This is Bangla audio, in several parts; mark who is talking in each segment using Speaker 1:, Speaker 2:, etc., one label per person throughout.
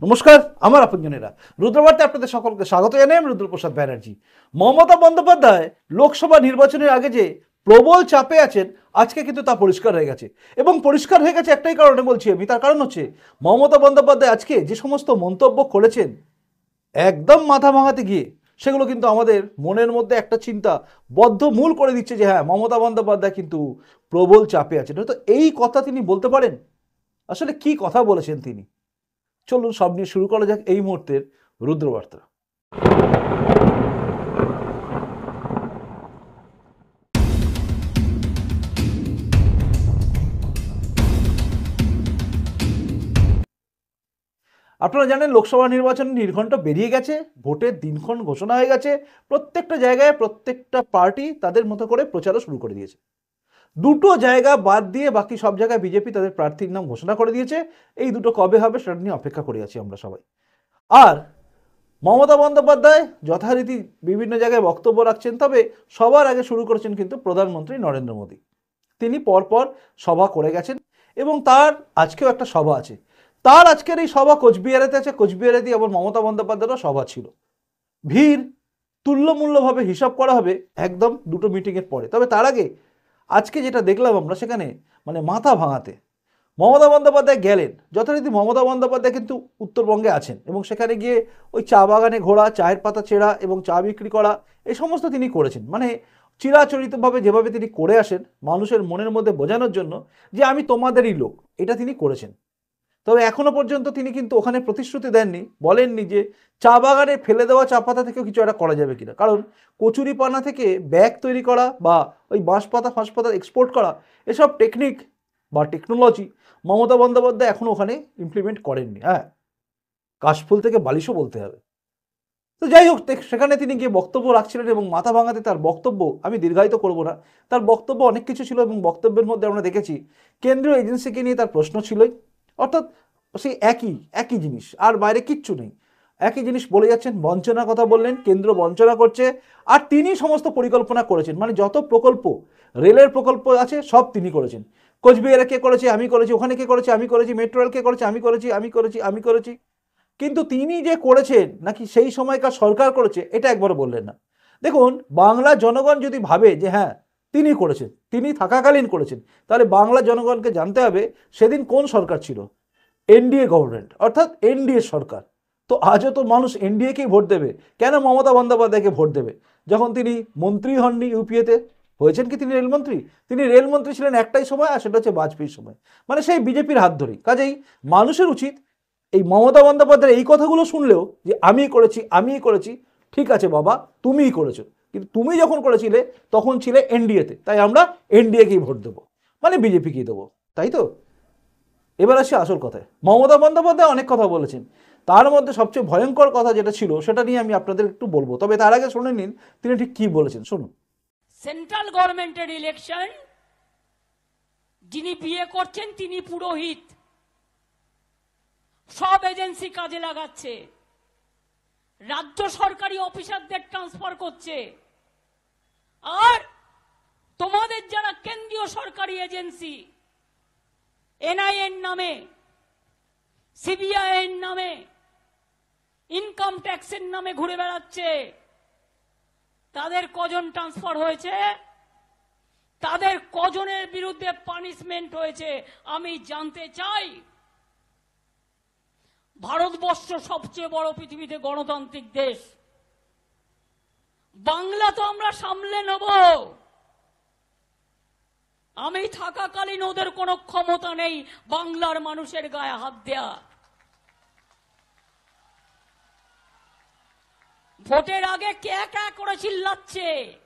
Speaker 1: নমস্কার আমার আপনজনেরা, রুদ্রবার্তায় আপনাদের সকলকে স্বাগত জানাই। আমি রুদ্রপ্রসাদ ব্যানার্জি। মমতা বন্দ্যোপাধ্যায় লোকসভা নির্বাচনের আগে যে প্রবল চাপে আছেন, আজকে কিন্তু তা পরিষ্কার হয়ে গেছে। এবং পরিষ্কার হয়ে গেছে একটাই কারণে বলছি আমি, তার কারণ হচ্ছে মমতা বন্দ্যোপাধ্যায় আজকে যে সমস্ত মন্তব্য করেছেন একদম মাথা ভাঙাতে গিয়ে, সেগুলো কিন্তু আমাদের মনের মধ্যে একটা চিন্তা বদ্ধমূল করে দিচ্ছে যে হ্যাঁ, মমতা বন্দ্যোপাধ্যায় কিন্তু প্রবল চাপে আছেন। তো এই কথা তিনি বলতে পারেন? আসলে কি কথা বলেছেন তিনি? চলুন সব নিয়ে শুরু করা যাক এই মুহূর্তের রুদ্রবার্তা। আপনারা জানেন লোকসভা নির্বাচন নির্ঘণ্ট বেরিয়ে গেছে, ভোটের দিনক্ষণ ঘোষণা হয়ে গেছে। প্রত্যেকটা জায়গায় প্রত্যেকটা পার্টি তাদের মতো করে প্রচারও শুরু করে দিয়েছে। দুটো জায়গা বাদ দিয়ে বাকি সব জায়গায় বিজেপি তাদের প্রার্থীর নাম ঘোষণা করে দিয়েছে। এই দুটো কবে হবে সেটা নিয়ে অপেক্ষা করে আছি আমরা সবাই। আর মমতা বন্দ্যোপাধ্যায় যথারীতি বিভিন্ন জায়গায় বক্তব্য রাখছেন, তবে সবার আগে শুরু করেছেন কিন্তু প্রধানমন্ত্রী নরেন্দ্র মোদী। তিনি পরপর সভা করে গেছেন এবং তার আজকেও একটা সভা আছে। তার আজকের এই সভা কোচবিহারেতে আছে। কোচবিহারেতে আবার মমতা বন্দ্যোপাধ্যায়েরও সভা ছিল। ভিড় তুল্যমূল্যভাবে হিসাব করা হবে একদম দুটো মিটিংয়ের পরে। তবে তার আগে আজকে যেটা দেখলাম আমরা, সেখানে মাথা ভাঙাতে মমতা বন্দ্যোপাধ্যায় গেলেন। যথারীতি মমতা বন্দ্যোপাধ্যায় কিন্তু উত্তরবঙ্গে আছেন এবং সেখানে গিয়ে ওই চা বাগানে ঘোরা, চায়ের পাতা ছেঁড়া এবং চা বিক্রি করা, এই সমস্ত তিনি করেছেন। চিরাচরিতভাবে যেভাবে তিনি করে আসেন মানুষের মনের মধ্যে বোঝানোর জন্য যে আমি তোমাদেরই লোক, এটা তিনি করেছেন। তবে এখনো পর্যন্ত তিনি কিন্তু ওখানে প্রতিশ্রুতি দেননি, বলেননি যে চা বাগানে ফেলে দেওয়া চা পাতা থেকেও কিছু একটা করা যাবে কিনা। কারণ কচুরি পানা থেকে ব্যাগ তৈরি করা বা ওই বাঁশপাতা ফাঁসপাতা এক্সপোর্ট করা, এসব টেকনিক বা টেকনোলজি মমতা বন্দ্যোপাধ্যায় এখনো ওখানে ইমপ্লিমেন্ট করেননি। হ্যাঁ, কাশফুল থেকে বালিশও বলতে হবে। তো যাই হোক, সেখানে তিনি গিয়ে বক্তব্য রাখছিলেন এবং মাথা ভাঙাতে তার বক্তব্য আমি দীর্ঘায়িত করব না। তার বক্তব্য অনেক কিছু ছিল এবং বক্তব্যের মধ্যে আমরা দেখেছি কেন্দ্রীয় এজেন্সিকে নিয়ে তার প্রশ্ন ছিলই। অর্থাৎ সেই একই জিনিস, আর বাইরে কিচ্ছু নেই। একই জিনিস বলে যাচ্ছেন, বঞ্চনার কথা বললেন, কেন্দ্র বঞ্চনা করছে। আর তিনি সমস্ত পরিকল্পনা করেছেন, যত প্রকল্প, রেলের প্রকল্প আছে সব তিনি করেছেন। কোচবিহারে কে করেছে? আমি করেছি। ওখানে কে করেছে? আমি করেছি। মেট্রো রেল কে করেছে? আমি করেছি। কিন্তু তিনি যে করেছেন নাকি সেই সময়কার সরকার করেছে, এটা একবার বললেন না। দেখুন, বাংলা জনগণ যদি ভাবে যে হ্যাঁ তিনি করেছেন, তিনি থাকাকালীন করেছেন, তাহলে বাংলা জনগণকে জানতে হবে সেদিন কোন সরকার ছিল। এনডিএ গভর্নমেন্ট, অর্থাৎ এনডিএ সরকার। তো আজও তো মানুষ এনডিএকেই ভোট দেবে, কেন মমতা বন্দ্যোপাধ্যায়কে ভোট দেবে? যখন তিনি মন্ত্রী হননি ইউপিএতে, হয়েছেন কি তিনি রেলমন্ত্রী? তিনি রেলমন্ত্রী ছিলেন একটাই সময়, আর সেটা হচ্ছে বাজপেয়ীর সময়, সেই বিজেপির হাত ধরেই। কাজেই মানুষের উচিত এই মমতা বন্দ্যোপাধ্যায়ের এই কথাগুলো শুনলেও যে আমিই করেছি, ঠিক আছে বাবা, তুমিই করেছো, কিন্তু তুমি যখন করেছিলে তখন ছিলে এনডিএতে, তাই আমরা এনডিএকেই ভোট দেবো, বিজেপিকেই দেবো, তাই তো? এবার আসি আসল কথায়। মমতা বন্দ্যোপাধ্যায় অনেক কথা বলেছেন, তার মধ্যে সবচেয়ে ভয়ঙ্কর কথা যেটা ছিল সেটা নিয়ে আমি আপনাদের একটু বলবো। তবে তার আগে শুনে নিন তিনি ঠিক কি বলেছেন, শুনুন।
Speaker 2: সেন্ট্রাল গভর্নমেন্টের ইলেকশন, যিনি বিয়ে করছেন তিনি পুরোহিত, সব এজেন্সি কাজে লাগাচ্ছে, রাজ্য সরকারি অফিসারদের ট্রান্সফার করছে, আর তোমাদের যারা কেন্দ্রীয় সরকারি এজেন্সি এনআইএর নামে, সিবিআই এর নামে, ইনকাম ট্যাক্সের নামে ঘুরে বেড়াচ্ছে, তাদের কজন ট্রান্সফার হয়েছে, তাদের কজনের বিরুদ্ধে পানিশমেন্ট হয়েছে আমি জানতে চাই। ভারতবর্ষ সবচেয়ে বড় পৃথিবীতে গণতান্ত্রিক দেশ, বাংলা তো আমরা সামলে নেব। আমি থাকাকালীন ওদের কোনো ক্ষমতা নেই বাংলার মানুষের গায়ে হাত দেয়া। ভোটের আগে কে কে করে চিল্লাচ্ছে,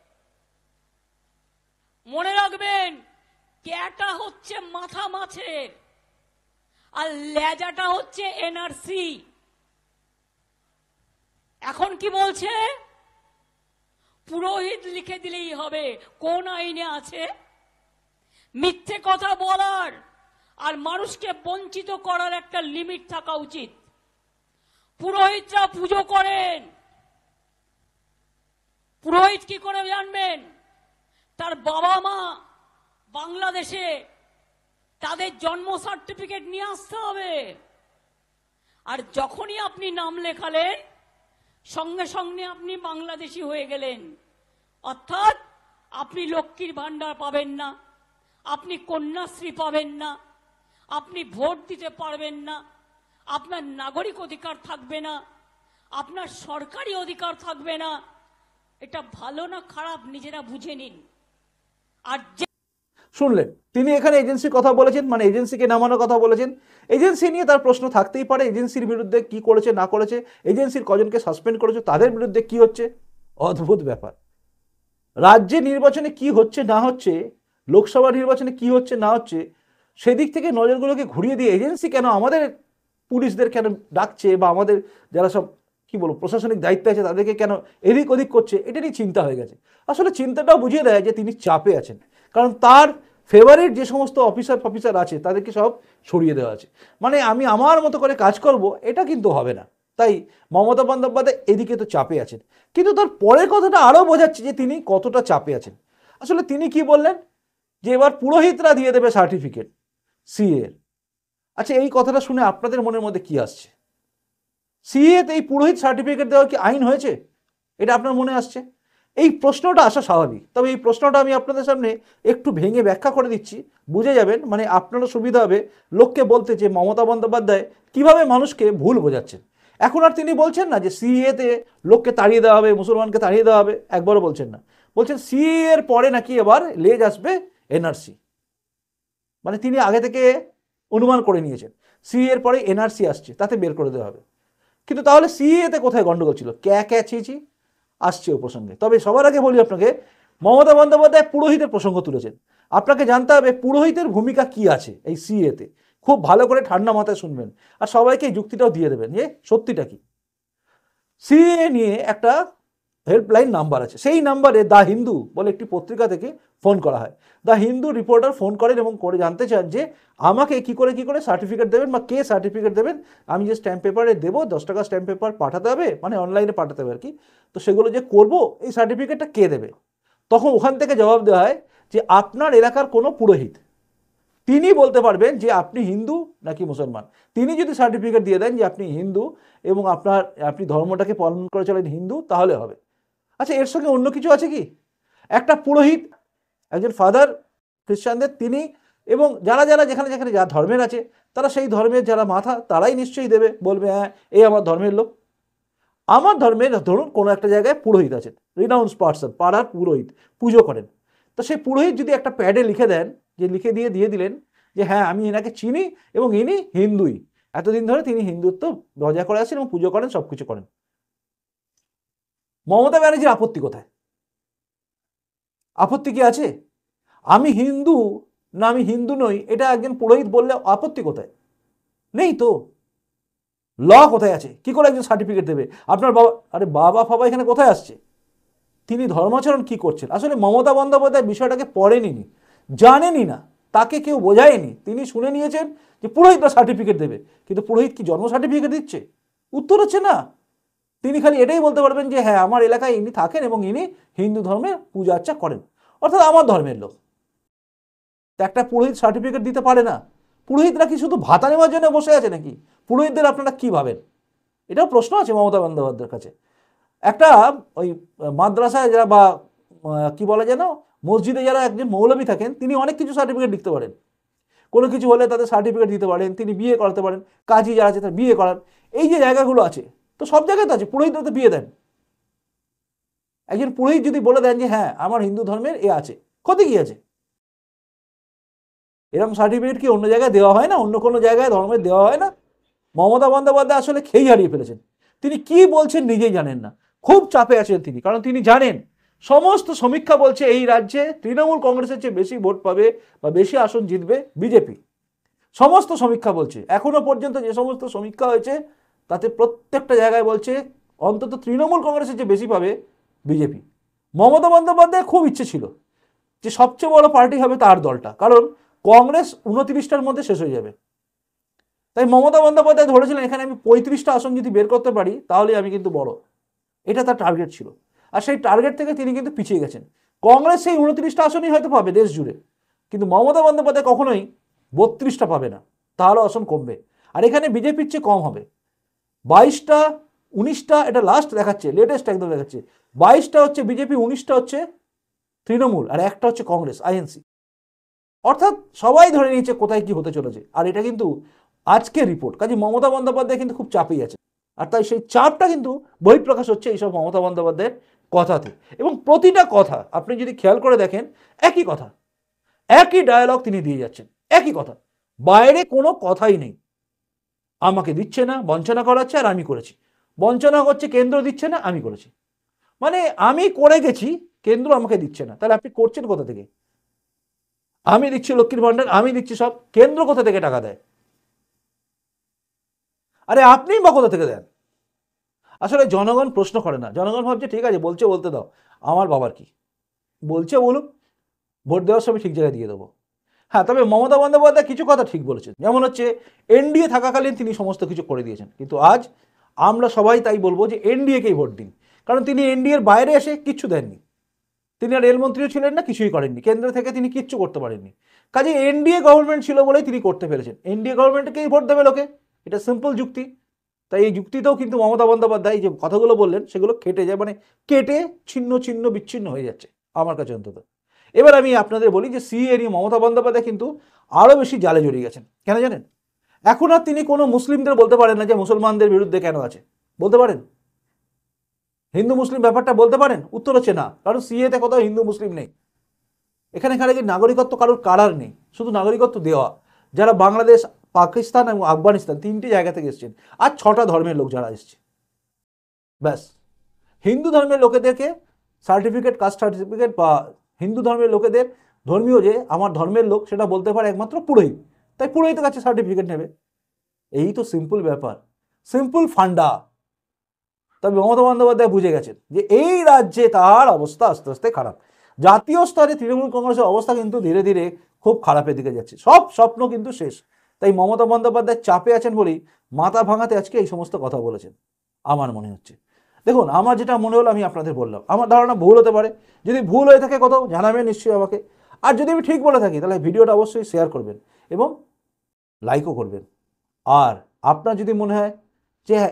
Speaker 2: মনে রাখবেন, ক্যাটা হচ্ছে মাথা মাছের আর লেজাটা হচ্ছে এনআরসি। এখন কি বলছে? পুরোহিত লিখে দিলেই হবে, কোন আইনে আছে? মিথ্যে কথা বলার আর মানুষকে বঞ্চিত করার একটা লিমিট থাকা উচিত। পুরোহিতরা পুজো করেন, পুরোহিত কি করে জানবেন? তার বাবা মা বাংলাদেশে, তাদের জন্ম সার্টিফিকেট নিয়ে আসতে হবে। আর যখনই আপনি নাম লেখালেন সঙ্গে সঙ্গে আপনি বাংলাদেশি হয়ে গেলেন। অর্থাৎ আপনি লক্ষ্মীর ভান্ডার পাবেন না, আপনি কন্যাশ্রী পাবেন না, আপনি ভোট দিতে পারবেন না, আপনার নাগরিক অধিকার থাকবে না, আপনার সরকারি অধিকার থাকবে না। এটা ভালো না খারাপ নিজেরা বুঝে নিন। আর
Speaker 1: শুনলেন, তিনি এখানে এজেন্সির কথা বলেছেন, মানে এজেন্সিকে নামানোর কথা বলেছেন। এজেন্সি নিয়ে তার প্রশ্ন থাকতেই পারে, এজেন্সির বিরুদ্ধে কি করেছে না করেছে, এজেন্সির কজনকে সাসপেন্ড করেছে, তাদের বিরুদ্ধে কি হচ্ছে। অদ্ভুত ব্যাপার। রাজ্যে নির্বাচনে কি হচ্ছে না হচ্ছে, লোকসভা নির্বাচনে কি হচ্ছে না হচ্ছে, সেদিক থেকে নজরগুলোকে ঘুরিয়ে দিয়ে এজেন্সি কেন আমাদের পুলিশদের কেন ডাকছে, বা আমাদের যারা সব কি বলবো প্রশাসনিক দায়িত্বে আছে তাদেরকে কেন এদিক ওদিক করছে, এটা নিয়ে চিন্তা হয়ে গেছে। আসলে চিন্তাটাও বুঝিয়ে দেয় যে তিনি চাপে আছেন, কারণ তার ফেভারিট যে সমস্ত অফিসার আছে তাদেরকে সব সরিয়ে দেওয়া আছে। মানে আমি আমার মতো করে কাজ করব, এটা কিন্তু হবে না। তাই মমতা বন্দ্যোপাধ্যায় এদিকে তো চাপে আছেন, কিন্তু তার পরের কথাটা আরও বোঝাচ্ছে যে তিনি কতটা চাপে আছেন। আসলে তিনি কি বললেন, যে এবার পুরোহিতরা দিয়ে দেবে সার্টিফিকেট সিএ এর। আচ্ছা, এই কথাটা শুনে আপনাদের মনের মধ্যে কি আসছে? সিএতে এই পুরোহিত সার্টিফিকেট দেওয়ার কি আইন হয়েছে, এটা আপনার মনে আসছে? এই প্রশ্নটা আসা স্বাভাবিক, তবে এই প্রশ্নটা আমি আপনাদের সামনে একটু ভেঙে ব্যাখ্যা করে দিচ্ছি, বুঝে যাবেন, মানে আপনারও সুবিধা হবে লোককে বলতে যে মমতা বন্দ্যোপাধ্যায় কিভাবে মানুষকে ভুল বোঝাচ্ছেন। এখন আর তিনি বলছেন না যে সিএতে লোককে তাড়িয়ে দেওয়া হবে, মুসলমানকে তাড়িয়ে দেওয়া হবে, একবারও বলছেন না। বলছেন সিএ এর পরে নাকি এবার লেজ আসবে এনআরসি। মানে তিনি আগে থেকে অনুমান করে নিয়েছেন সিএ এর পরে এনআরসি আসছে, তাতে বের করে দেওয়া হবে। কিন্তু তাহলে সিএতে কোথায় গন্ডগোল ছিল, ছিছি আসছে ও প্রসঙ্গে। তবে সবার আগে বলি আপনাকে, মমতা বন্দ্যোপাধ্যায় পুরোহিতের প্রসঙ্গ তুলেছেন। আপনাকে জানতে হবে পুরোহিতের ভূমিকা কি আছে এই সিএতে। খুব ভালো করে ঠান্ডা মাথায় শুনবেন, আর সবাইকে এই যুক্তিটাও দিয়ে দেবেন যে সত্যিটা কি। সিএ নিয়ে একটা হেল্পলাইন নাম্বার আছে, সেই নাম্বারে দ্য হিন্দু বলে একটি পত্রিকা থেকে ফোন করা হয়। দ্য হিন্দু রিপোর্টার ফোন করেন এবং করে জানতে চান যে আমাকে কি করে সার্টিফিকেট দেবেন, বা কে সার্টিফিকেট দেবেন। আমি যে স্ট্যাম্প পেপারে দেবো, 10 টাকা স্ট্যাম্প পেপার পাঠাতে হবে, মানে অনলাইনে পাঠাতে হবে আর কি, তো সেগুলো যে করব, এই সার্টিফিকেটটা কে দেবে? তখন ওখান থেকে জবাব দেওয়া হয় যে আপনার এলাকার কোনো পুরোহিত, তিনি বলতে পারবেন যে আপনি হিন্দু নাকি মুসলমান। তিনি যদি সার্টিফিকেট দিয়ে দেন যে আপনি হিন্দু এবং আপনি ধর্মটাকে পালন করে চলেন হিন্দু, তাহলে হবে। আচ্ছা, এর সঙ্গে অন্য কিছু আছে কি? একটা পুরোহিত, একজন ফাদার খ্রিস্টানদের, তিনি এবং যারা যেখানে যা ধর্মের আছে, তারা সেই ধর্মের যারা মাথা, তারাই নিশ্চয়ই দেবে, বলবে হ্যাঁ এই আমার ধর্মের লোক। আমার ধর্মের ধরুন কোনো একটা জায়গায় পুরোহিত আছেন, রিনাউন্স পার্সন, পাড়ার পুরোহিত, পুজো করেন। তো সেই পুরোহিত যদি একটা প্যাডে লিখে দেন, যে লিখে দিয়ে দিলেন যে হ্যাঁ আমি এনাকে চিনি এবং ইনি হিন্দুই, এতদিন ধরে তিনি হিন্দুত্ব বজায় করে আছেন এবং পুজো করেন, সব কিছু করেন। মমতা ব্যানার্জির আপত্তি কোথায়? আপত্তি কি আছে? আমি হিন্দু না আমি হিন্দু নই, এটা একজন পুরোহিত বললে আপত্তি কোথায়? নেই তো। ল কোথায় আছে? কি করে একজন সার্টিফিকেট দেবে? আপনার বাবা, আরে বাবা ফাবা এখানে কোথায় আসছে? তিনি ধর্মাচরণ কি করছেন? আসলে মমতা বন্দ্যোপাধ্যায় বিষয়টাকে পড়েনি, জানেনই না, তাকে কেউ বোঝায়নি। তিনি শুনে নিয়েছেন যে পুরোহিতরা সার্টিফিকেট দেবে, কিন্তু পুরোহিত কি জন্ম সার্টিফিকেট দিচ্ছে? উত্তর হচ্ছে না। তিনি খালি এটাই বলতে পারবেন যে হ্যাঁ আমার এলাকায় ইনি থাকেন এবং ইনি হিন্দু ধর্মের পূজা আর্চা করেন, অর্থাৎ আমার ধর্মের লোক। একটা পুরোহিত সার্টিফিকেট দিতে পারে না। পুরোহিতরা কি শুধু ভাতা নেওয়ার জন্য বসে আছে নাকি? পুরোহিতদের আপনারা কি ভাবেন? এটাও প্রশ্ন আছে মমতা বন্দ্যোপাধ্যায়ের কাছে। একটা ওই মাদ্রাসায় যারা বা কি বলে যেন মসজিদে যারা একজন মৌলবী থাকেন, তিনি অনেক কিছু সার্টিফিকেট লিখতে পারেন, কোনো কিছু হলে তাদের সার্টিফিকেট দিতে পারেন, তিনি বিয়ে করাতে পারেন, কাজী যারা আছে তার বিয়ে করান, এই যে জায়গাগুলো আছে, তো সব জায়গায় তো আছে। পুরোহিতরা তো বিয়ে দেন। একজন পুরোহিত যদি বলে দেন যে হ্যাঁ আমার হিন্দু ধর্মের এ আছে, ক্ষতি কি আছে? এরকম সার্টিফিকেট কি অন্য জায়গায় দেওয়া হয় না? অন্য কোনো জায়গায় ধর্মের দেওয়া হয় না? মমতা বন্দ্যোপাধ্যায় আসলে খেই হারিয়ে ফেলেছেন। তিনি কি বলছেন নিজেই জানেন না, খুব চাপে আছেন তিনি, কারণ তিনি জানেন সমস্ত সমীক্ষা বলছে এই রাজ্যে তৃণমূল কংগ্রেসের চেয়ে বেশি ভোট পাবে বা বেশি আসন জিতবে বিজেপি। সমস্ত সমীক্ষা বলছে, এখনো পর্যন্ত যে সমস্ত সমীক্ষা হয়েছে তাতে প্রত্যেকটা জায়গায় বলছে অন্তত তৃণমূল কংগ্রেসের চেয়ে বেশি পাবে বিজেপি। মমতা বন্দ্যোপাধ্যায় খুব ইচ্ছে ছিল যে সবচেয়ে বড় পার্টি হবে তার দলটা, কারণ কংগ্রেস 29টার মধ্যে শেষ হয়ে যাবে। তাই মমতা বন্দ্যোপাধ্যায় ধরেছিলেন এখানে আমি 35টা আসন যদি বের করতে পারি তাহলে আমি কিন্তু বড়, এটা তার টার্গেট ছিল। আর সেই টার্গেট থেকে তিনি কিন্তু পিছিয়ে গেছেন। কংগ্রেস সেই 29টা আসনই হয়তো পাবে দেশ জুড়ে, কিন্তু মমতা বন্দ্যোপাধ্যায় কখনোই 32টা পাবে না, তাহলে আসন কমবে। আর এখানে বিজেপির চেয়ে কম হবে, 22টা 19টা, এটা লাস্ট দেখাচ্ছে, লেটেস্ট একদম দেখাচ্ছে, 22টা হচ্ছে বিজেপি, 19টা হচ্ছে তৃণমূল, আর একটা হচ্ছে কংগ্রেস আইএনসি। অর্থাৎ সবাই ধরে নিয়েছে কোথায় কি হতে চলেছে। আর এটা কিন্তু আজকে রিপোর্ট, কাজে মমতা বন্দ্যোপাধ্যায় কিন্তু খুব চাপেই আছে। আর তাই সেই চাপটা কিন্তু বহিঃপ্রকাশ হচ্ছে এইসব মমতা বন্দ্যোপাধ্যায়ের কথাতে। এবং প্রতিটা কথা আপনি যদি খেয়াল করে দেখেন, একই কথা, একই ডায়ালগ তিনি দিয়ে যাচ্ছেন, একই কথা, বাইরে কোনো কথাই নেই। আমাকে দিচ্ছে না, বঞ্চনা করাচ্ছে, আর আমি করেছি। বঞ্চনা করছে কেন্দ্র, দিচ্ছে না, আমি করেছি। মানে আমি করে গেছি, কেন্দ্র আমাকে দিচ্ছে না। তাহলে আপনি করছেন কোথা থেকে? আমি দিচ্ছি লক্ষ্মীর ভান্ডার, আমি দিচ্ছি সব, কেন্দ্র কোথা থেকে টাকা দেয়? আরে আপনিই বা কোথা থেকে দেন? আসলে জনগণ প্রশ্ন করে না, জনগণ ভাবছে ঠিক আছে, বলছে বলতে দাও, আমার বাবার কি, বলছে বলুক, ভোট দেওয়ার সময় ঠিক জায়গায় দিয়ে দেবো। হ্যাঁ, তবে মমতা বন্দ্যোপাধ্যায় কিছু কথা ঠিক বলেছেন, যেমন হচ্ছে এনডিএ থাকাকালীন তিনি সমস্ত কিছু করে দিয়েছেন, কিন্তু আজ আমরা সবাই তাই বলবো যে এনডিএকেই ভোট দিন, কারণ তিনি এনডিএর বাইরে এসে কিচ্ছু দেননি। তিনি আর রেলমন্ত্রীও ছিলেন না, কিছুই করেননি, কেন্দ্র থেকে তিনি কিচ্ছু করতে পারেননি। কাজে এনডিএ গভর্নমেন্ট ছিল বলেই তিনি করতে পেরেছেন। এনডিএ গভর্নমেন্টকেই ভোট দেবে লোকে, এটা সিম্পল যুক্তি। তাই এই যুক্তিতেও কিন্তু মমতা বন্দ্যোপাধ্যায় যে কথাগুলো বললেন সেগুলো কেটে যায়, মানে কেটে ছিন্ন ছিন্ন বিচ্ছিন্ন হয়ে যাচ্ছে আমার কাছে অন্তত। এবার আমি আপনাদের বলি যে সিএ নিয়ে মমতা বন্দ্যোপাধ্যায় কিন্তু আরও বেশি জালে জড়িয়ে গেছেন। কেন জানেন? এখন আর তিনি কোনো মুসলিমদের বলতে পারেন না যে মুসলমানদের বিরুদ্ধে কেন আছে, বলতে পারেন? হিন্দু মুসলিম ব্যাপারটা বলতে পারেন? উত্তর হচ্ছে না, কারণ সিএতে কোথাও হিন্দু মুসলিম নেই। এখানে যে নাগরিকত্ব কারোর কারার নেই, শুধু নাগরিকত্ব দেওয়া। যারা বাংলাদেশ, পাকিস্তান এবং আফগানিস্তান তিনটি জায়গা থেকে এসছেন, আর 6টা ধর্মের লোক যারা এসছে, ব্যাস। হিন্দু ধর্মের লোকেদেরকে সার্টিফিকেট, কাস্ট সার্টিফিকেট বা হিন্দু ধর্মের লোকেদের ধর্মীয় যে আমার ধর্মের লোক সেটা বলতে পারে একমাত্র পুরোহিত, তাই পুরোহিতের কাছে সার্টিফিকেট নেবে। এই তো সিম্পল ব্যাপার, সিম্পল ফান্ডা। তবে মমতা বন্দ্যোপাধ্যায় বুঝে গেছেন যে এই রাজ্যে তার অবস্থা আস্তে আস্তে খারাপ। জাতীয় স্তরে তৃণমূল কংগ্রেসের অবস্থা কিন্তু ধীরে ধীরে খুব খারাপের দিকে যাচ্ছে, সব স্বপ্ন কিন্তু শেষ। তাই মমতা বন্দ্যোপাধ্যায় চাপে আছেন বলেই মাথা ভাঙাতে আজকে এই সমস্ত কথা বলেছেন আমার মনে হচ্ছে। দেখুন, আমার যেটা মনে হলো আমি আপনাদের বললাম, আমার ধারণা ভুল হতে পারে, যদি ভুল হয়ে থাকে কোথাও জানাবেন নিশ্চয়ই আমাকে। আর যদি আমি ঠিক বলে থাকি তাহলে ভিডিওটা অবশ্যই শেয়ার করবেন এবং লাইকও করবেন। আর আপনার যদি মনে হয় যে হ্যাঁ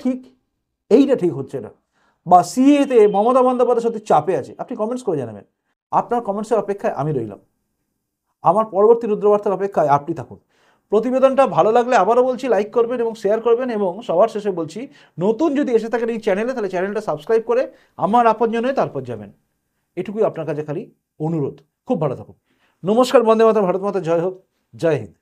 Speaker 1: এইটা ঠিক হচ্ছে না, বা সিএতে মমতা বন্দ্যোপাধ্যায় সত্যি চাপে আছে, আপনি কমেন্টস করে জানাবেন। আপনার কমেন্টসের অপেক্ষায় আমি রইলাম, আমার পরবর্তী রুদ্রবার্তার অপেক্ষায় আপনি থাকুন। প্রতিবেদনটা ভালো লাগলে আবারও বলছি লাইক করবেন এবং শেয়ার করবেন, এবং সবার শেষে বলছি নতুন যদি এসে থাকেন এই চ্যানেলে তাহলে চ্যানেলটা সাবস্ক্রাইব করে আমার আপনজন হয়ে তারপর যাবেন। এটুকুই আপনার কাছে খালি অনুরোধ। খুব ভালো থাকুন। নমস্কার, বন্দে মাতরম, ভারত মাতা জয় হোক, জয় হিন্দ।